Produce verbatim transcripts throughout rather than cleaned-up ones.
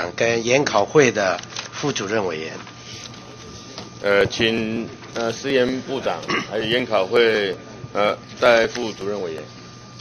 长跟研考会的副主任委员。 呃，请呃实研部长还有研考会呃代副主任委员。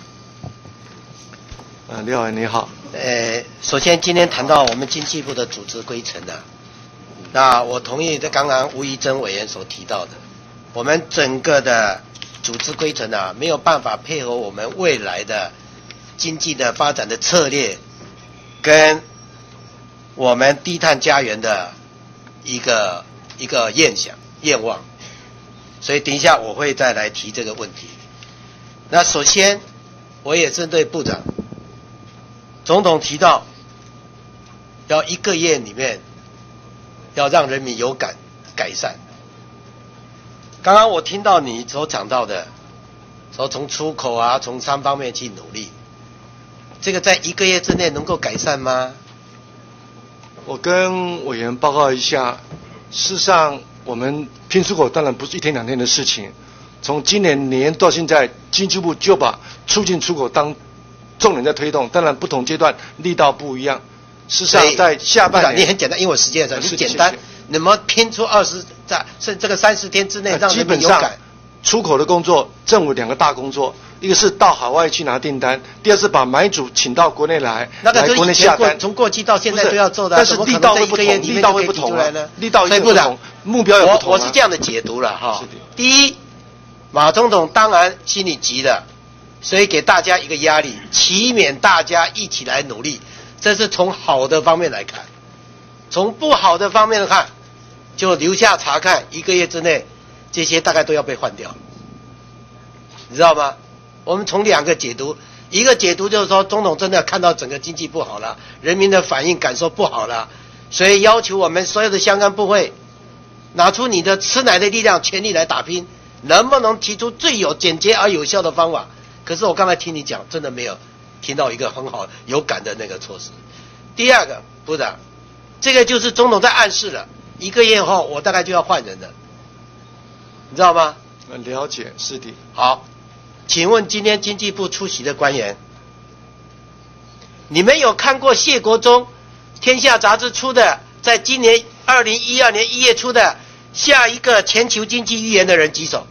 呃，廖委员你好。 呃，首先今天谈到我们经济部的组织规程啊，那我同意这刚刚吴怡珍委员所提到的，我们整个的组织规程啊，没有办法配合我们未来的经济的发展的策略，跟我们低碳家园的一个一个愿想愿望，所以等一下我会再来提这个问题。那首先，我也针对部长。总统提到，要一个月里面要让人民有感改善。刚刚我听到你所讲到的，说从出口啊，从三方面去努力，这个在一个月之内能够改善吗？ 我跟委员报告一下，事实上我们拼出口当然不是一天两天的事情，从今年年到现在，经济部就把促进出口当重点在推动，当然不同阶段力道不一样。事实上，在下半年， 你很简单，因为我时间长，你简单，能不能拼出二十在是这个三十天之内让人民有感？ 出口的工作，政府两个大工作，一个是到海外去拿订单，第二是把买主请到国内来， 那个来国内下单。 从过去到现在都要做的， 但是力道会不同，力道会不同啊，力道会不同，目标也不同。 我我是这样的解读了哈。第一，马总统当然心里急了。所以给大家一个压力，祈勉大家一起来努力，这是从好的方面来看。从不好的方面来看，就留下查看，一个月之内，这些大概都要被换掉，你知道吗？我们从两个解读，一个解读就是说，总统真的看到整个经济不好了，人民的反应感受不好了，所以要求我们所有的相关部会，拿出你的吃奶的力量，全力来打拼，能不能提出最有简洁而有效的方法？可是我刚才听你讲，真的没有听到一个很好有感的那个措施。第二个，部长，这个就是总统在暗示了，一个月后我大概就要换人了，你知道吗？ 了解，是的。 好，请问今天经济部出席的官员，你们有看过谢国忠《天下》杂志出的，在今年二零一二年一月出的下一个全球经济预言的人举手？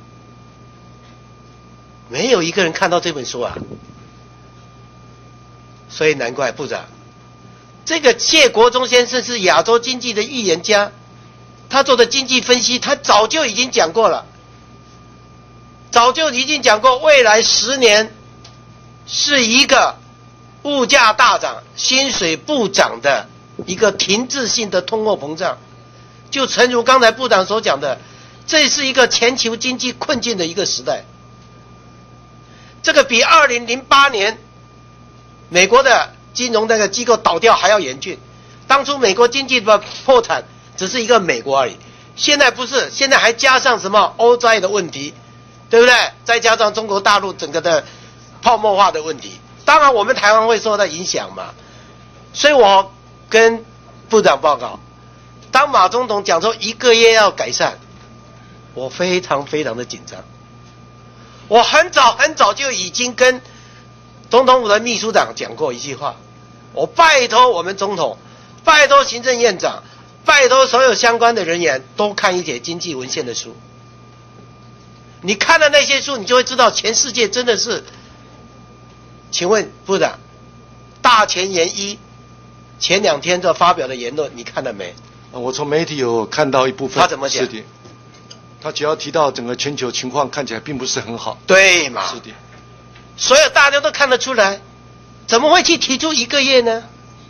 没有一个人看到这本书啊，所以难怪部长，这个谢国忠先生是亚洲经济的预言家，他做的经济分析，他早就已经讲过了，早就已经讲过，未来十年是一个物价大涨、薪水不涨的一个停滞性的通货膨胀，就诚如刚才部长所讲的，这是一个全球经济困境的一个时代。这个比二零零八年美国的金融那个机构倒掉还要严峻。当初美国经济的破产只是一个美国而已，现在不是，现在还加上什么欧债的问题，对不对？再加上中国大陆整个的泡沫化的问题，当然我们台湾会受到影响嘛。所以我跟部长报告，当马总统讲说一个月要改善，我非常非常的紧张。我很早很早就已经跟总统府的秘书长讲过一句话，我拜托我们总统，拜托行政院长，拜托所有相关的人员多看一点经济文献的书。你看了那些书，你就会知道全世界真的是。请问部长，大前研一前两天这发表的言论，你看了没？ 我从媒体有看到一部分。 他怎么讲？ 是的。他只要提到整个全球情况看起来并不是很好。 对嘛？ 是的。 所有大家都看得出来，怎么会去提出一个月呢？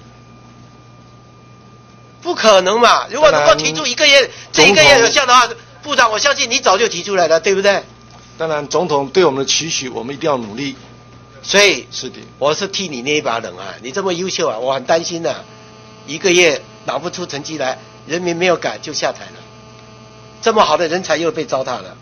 不可能嘛！如果能够提出一个月，这一个月有效的话，部长，我相信你早就提出来了，对不对？ 当然，总统对我们的期许，我们一定要努力。 所以是的， 我是替你捏一把冷汗。你这么优秀啊，我很担心的、啊，一个月拿不出成绩来，人民没有感就下台了。这么好的人才又被糟蹋了，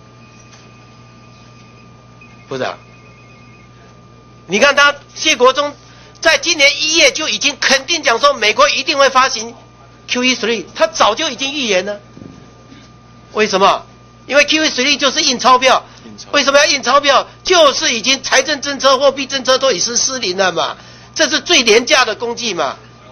部长，你看他谢国忠在今年一月就已经肯定讲说美国一定会发行 Q E 三， 他早就已经预言了。为什么？因为 Q E 三 就是印钞票，为什么要印钞票？就是已经财政政策、货币政策都已经失灵了嘛，这是最廉价的工具嘛。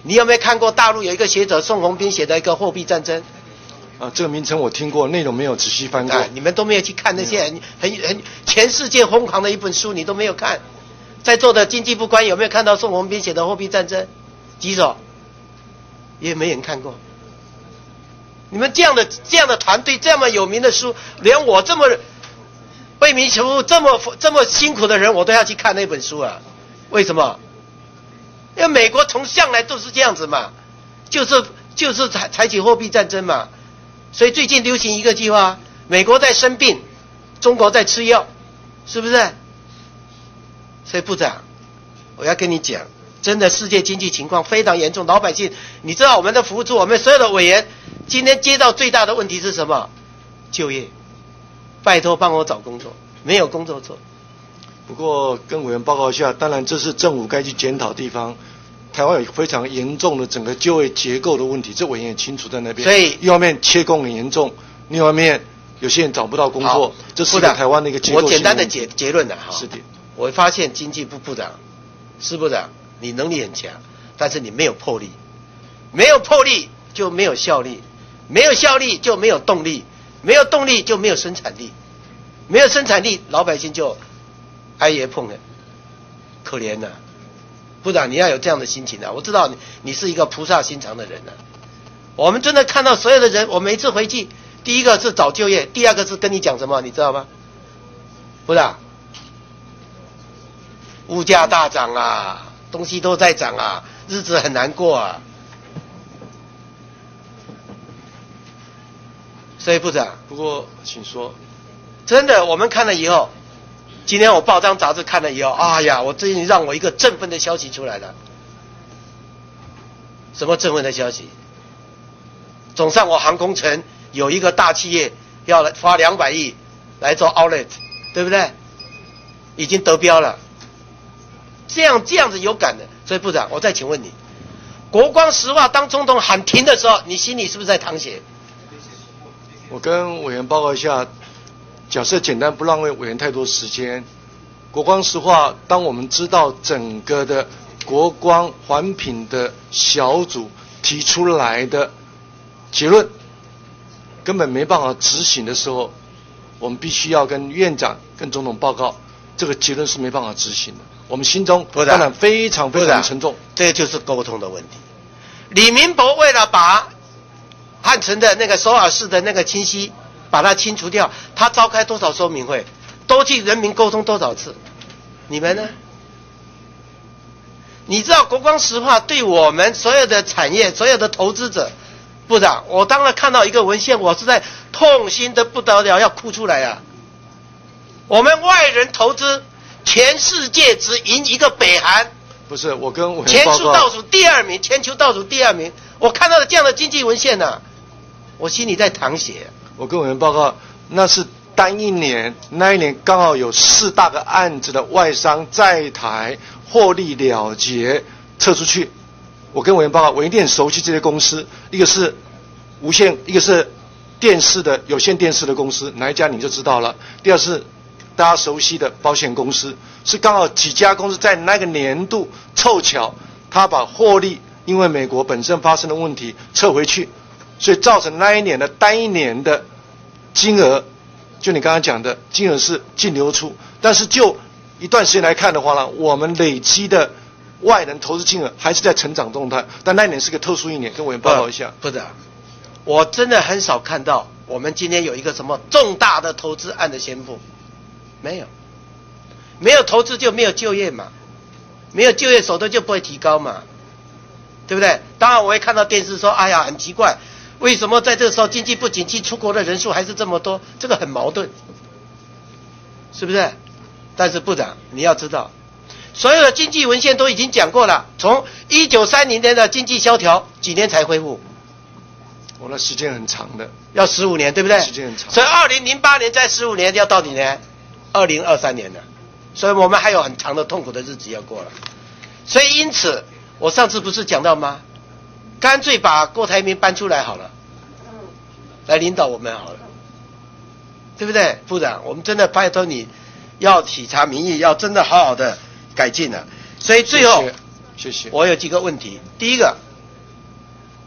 你有没有看过大陆有一个学者宋鸿兵写的一个货币战争？ 啊，这个名称我听过，内容没有仔细翻过。 啊，你们都没有去看那些很很很全世界疯狂的一本书，你都没有看。在座的经济部官有没有看到宋鸿兵写的货币战争？举手。也没人看过。你们这样的这样的团队，这么有名的书，连我这么为民服务、这么这么辛苦的人，我都要去看那本书啊？为什么？因为美国从向来都是这样子嘛，就是就是采采取货币战争嘛。所以最近流行一个计划，美国在生病，中国在吃药，是不是？所以部长，我要跟你讲，真的世界经济情况非常严重，老百姓，你知道我们的服务处，我们所有的委员今天接到最大的问题是什么？就业，拜托帮我找工作，没有工作做。 不过跟委员报告一下，当然这是政府该去检讨的地方。台湾有非常严重的整个就业结构的问题，这委员也清楚在那边。 所以一方面缺工很严重，另一方面有些人找不到工作，这是台湾的一个结构性的问题。 我简单的结结论了哈。 是的。 我发现经济部部长、施部长，你能力很强，但是你没有魄力，没有魄力就没有效力，没有效力就没有动力，没有动力就没有生产力，没有生产力，老百姓就挨爷碰了，可怜呐、啊！部长，你要有这样的心情啊！我知道你你是一个菩萨心肠的人啊。我们真的看到所有的人，我每次回去，第一个是找就业，第二个是跟你讲什么，你知道吗？部长，物价大涨啊，东西都在涨啊，日子很难过啊。所以部长， 不过请说， 真的，我们看了以后。今天我报章杂志看了以后，哎呀，我最近让我一个振奋的消息出来了。什么振奋的消息？总上我航空城有一个大企业要来花两百亿来做 outlet， 对不对？已经得标了。这样这样子有感的，所以部长，我再请问你，国光石化当总统喊停的时候，你心里是不是在淌血？ 我跟委员报告一下。假设简单，不浪费委员太多时间。国光石化，当我们知道整个的国光环评的小组提出来的结论根本没办法执行的时候，我们必须要跟院长、跟总统报告，这个结论是没办法执行的。我们心中当然非常非常沉重。 这就是沟通的问题。李明博为了把汉城的那个首尔市的那个清溪把它清除掉，他召开多少说明会，都去人民沟通多少次？你们呢？你知道国光石化对我们所有的产业、所有的投资者，部长，我当然看到一个文献，我是在痛心的不得了，要哭出来啊！我们外人投资，全世界只赢一个北韩， 不是我跟我全球倒数第二名，全球倒数第二名。我看到了这样的经济文献呢、啊，我心里在淌血。 我跟委员报告，那是单一年，那一年刚好有四大个案子的外商在台获利了结撤出去。我跟委员报告，我一定很熟悉这些公司，一个是无线，一个是电视的有线电视的公司，哪一家你就知道了。第二是大家熟悉的保险公司，是刚好几家公司在那个年度凑巧，他把获利因为美国本身发生的问题撤回去。所以造成那一年的单一年的金额，就你刚刚讲的金额是净流出，但是就一段时间来看的话呢，我们累积的外人投资金额还是在成长状态。但那一年是个特殊一年，跟委员报告一下。 不的，我真的很少看到我们今天有一个什么重大的投资案的宣布，没有，没有投资就没有就业嘛，没有就业手段就不会提高嘛，对不对？当然我会看到电视说，哎呀，很奇怪。为什么在这个时候经济不景气，出国的人数还是这么多？这个很矛盾，是不是？但是部长，你要知道，所有的经济文献都已经讲过了，从一九三零年的经济萧条，几年才恢复？ 我那时间很长的， 要十五年，对不对？ 时间很长。 所以二零零八年再十五年要到几年？二零二三年了，所以我们还有很长的痛苦的日子要过了。所以因此，我上次不是讲到吗？干脆把郭台铭搬出来好了，来领导我们好了，对不对，部长？我们真的拜托你，要体察民意，要真的好好的改进了。所以最后， 谢谢。我有几个问题。 第一个，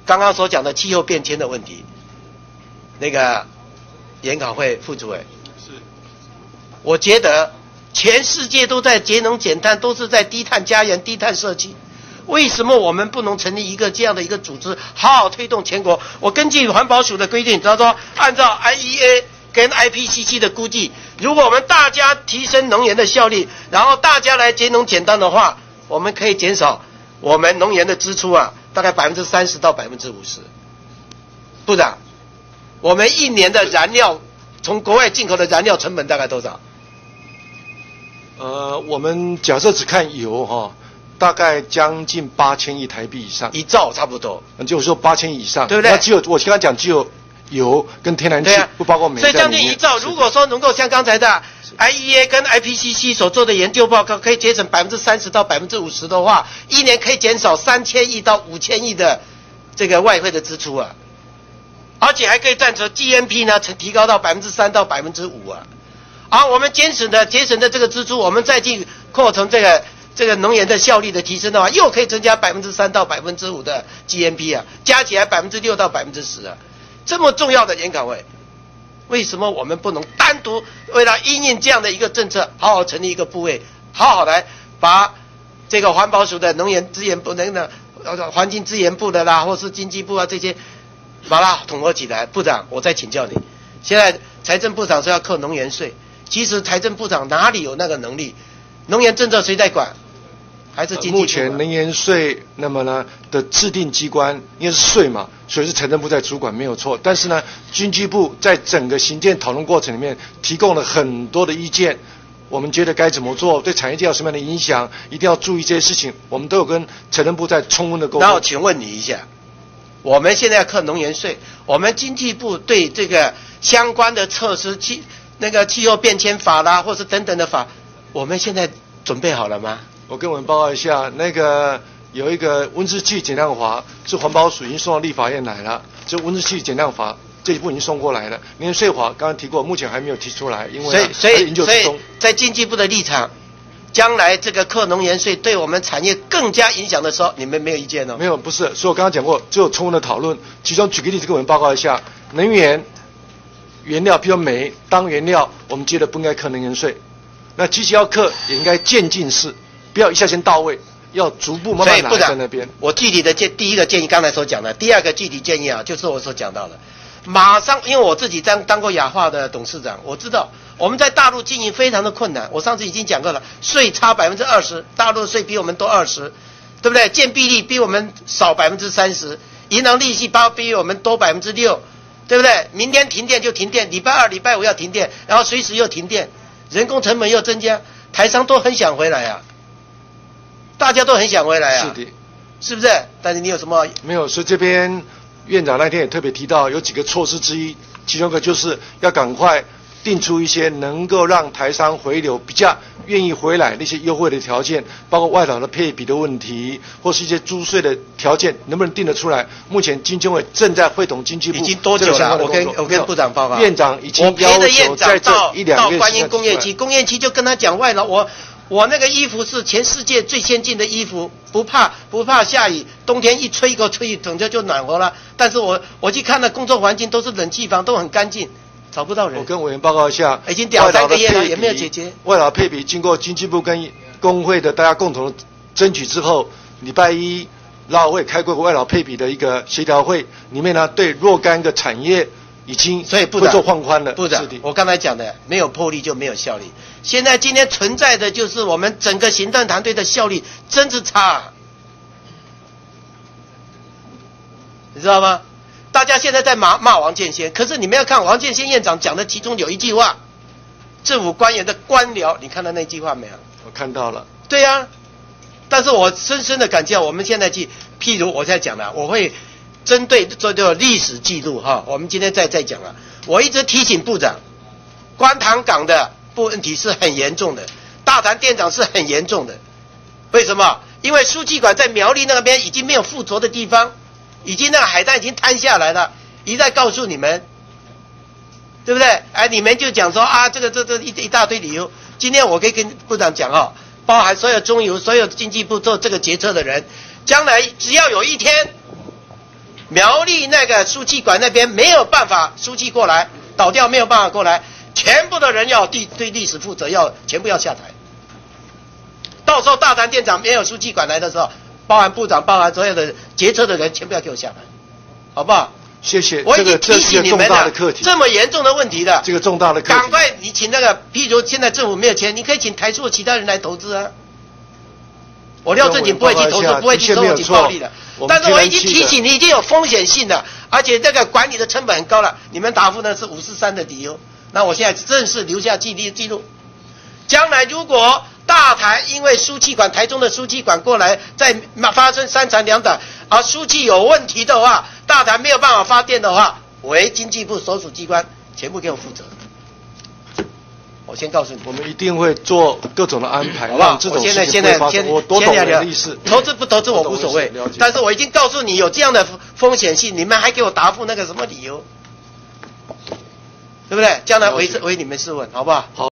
刚刚所讲的气候变迁的问题，那个研考会副主委， 是， 我觉得全世界都在节能减碳，都是在低碳家园、低碳社区。为什么我们不能成立一个这样的一个组织，好好推动全国？我根据环保署的规定，他说按照 I E A 跟 I P C C 的估计，如果我们大家提升能源的效率，然后大家来节能减碳的话，我们可以减少我们能源的支出啊，大概百分之三十到百分之五十。部长，我们一年的燃料从国外进口的燃料成本大概多少？ 呃，我们假设只看油哈、哦。大概将近八千亿台币以上， 一兆差不多， 就是说八千亿以上， 对不对？ 那只有我刚刚讲只有油跟天然气，啊、不包括煤。 所以将近一兆，如果说能够像刚才的 I E A 跟 I P C C 所做的研究报告，可以节省百分之三十到百分之五十的话，一年可以减少三千亿到五千亿的这个外汇的支出啊，而且还可以赞成 G N P 呢，提高到百分之三到百分之五啊。而我们节省的节省的这个支出，我们再去扩成这个。这个能源的效率的提升的话，又可以增加百分之三到百分之五的 G N P 啊，加起来百分之六到百分之十啊，这么重要的研考会，为什么我们不能单独为了因应这样的一个政策，好好成立一个部位，好好来把这个环保署的能源资源部、能的呃环境资源部的啦，或是经济部啊这些，把它统合起来。部长，我再请教你，现在财政部长说要扣能源税，其实财政部长哪里有那个能力？能源政策谁在管？还是经济部、啊、 目前能源税，那么呢的制定机关因为是税嘛，所以是财政部在主管没有错。但是呢，经济部在整个行政讨论过程里面提供了很多的意见，我们觉得该怎么做，对产业界有什么样的影响，一定要注意这些事情，我们都有跟财政部在充分的沟通。 然后请问你一下，我们现在要课能源税，我们经济部对这个相关的措施，气那个气候变迁法啦，或是等等的法，我们现在准备好了吗？ 我跟我们报告一下，那个有一个温室气减量法，是环保署已经送到立法院来了。这温室气减量法这一步已经送过来了。能源税法刚刚提过，目前还没有提出来，因为所以所以所以在经济部的立场，将来这个课能源税对我们产业更加影响的时候，你们没有意见哦？ 没有，不是。所以我刚刚讲过，只有充分的讨论。其中举个例子跟我们报告一下，能源原料，比如煤当原料，我们觉得不应该课能源税。那即使要课，也应该渐进式。不要一下先到位，要逐步慢慢来在那边。 我具体的建第一个建议刚才所讲的，第二个具体建议啊，就是我所讲到的，马上，因为我自己当当过雅化的董事长，我知道我们在大陆经营非常的困难。我上次已经讲过了，税差百分之二十，大陆的税比我们多二十，对不对？建蔽率比我们少百分之三十，银行利息包比我们多百分之六，对不对？明天停电就停电，礼拜二、礼拜五要停电，然后随时又停电，人工成本又增加，台商都很想回来啊。大家都很想回来啊， 是的， 是不是？但是你有什么？ 没有，所以这边院长那天也特别提到有几个措施之一，其中一个就是要赶快定出一些能够让台商回流、比较愿意回来那些优惠的条件，包括外劳的配比的问题，或是一些租税的条件，能不能定得出来？目前经监会正在会同经济部， 已经多久了？我跟我跟部长报告， 院长已经要求在这一两个月到观音工业区，工业区就跟他讲外劳我。我那个衣服是全世界最先进的衣服，不怕不怕下雨，冬天一吹一个吹，等着就暖和了。但是我我去看了工作环境都是冷气房，都很干净，找不到人。 我跟委员报告一下， 已经屌三个月了，也没有解决。 外劳配比经过经济部跟工会的大家共同争取之后，礼拜一劳委会开过外劳配比的一个协调会，里面呢对若干个产业已经所以部长做放宽了。 部长，我刚才讲的，没有魄力就没有效力。现在今天存在的就是我们整个行政团队的效率真是差、啊，你知道吗？大家现在在骂骂王建先，可是你们要看王建先院长讲的其中有一句话，政府官员的官僚，你看到那句话没有？ 我看到了。 对呀、啊，但是我深深的感谢我们现在去，譬如我在讲的，我会针对这个历史记录哈，我们今天再再讲了，我一直提醒部长，观塘港的问题是很严重的，大潭电厂是很严重的。为什么？因为输气管在苗栗那边已经没有附着的地方，已经那个海带已经摊下来了，一再告诉你们，对不对？哎，你们就讲说啊，这个这这一一大堆理由。今天我可以跟部长讲哦，包含所有中油、所有经济部做这个决策的人，将来只要有一天苗栗那个输气管那边没有办法输气过来，倒掉没有办法过来，全部的人要对对历史负责，要全部要下台。到时候大潭电厂没有输气管来的时候，包含部长、包含所有的决策的人，全部要给我下台，好不好？ 谢谢。 我已经提醒你们了， 这, 这么严重的问题的， 这个重大的课题， 赶快你请那个，譬如现在政府没有钱，你可以请台塑其他人来投资啊。我廖正景不会去投资，不会去收取暴利的。但是我已经提醒你，已经有风险性的，而且这个管理的成本很高了。你们答复呢是五四三的理由，那我现在正式留下记录记录。将来如果大台因为输气管台中的输气管过来，再发生三长两短，而输气有问题的话，大台没有办法发电的话，为经济部所属机关全部给我负责。我先告诉你， 我们一定会做各种的安排， 好不好？ 让这种我现在现在先我多懂的意思， 投资不投资我无所谓，但是我已经告诉你有这样的风险性，你们还给我答复那个什么理由，对不对？将来为为你们试问，好不好？ 好。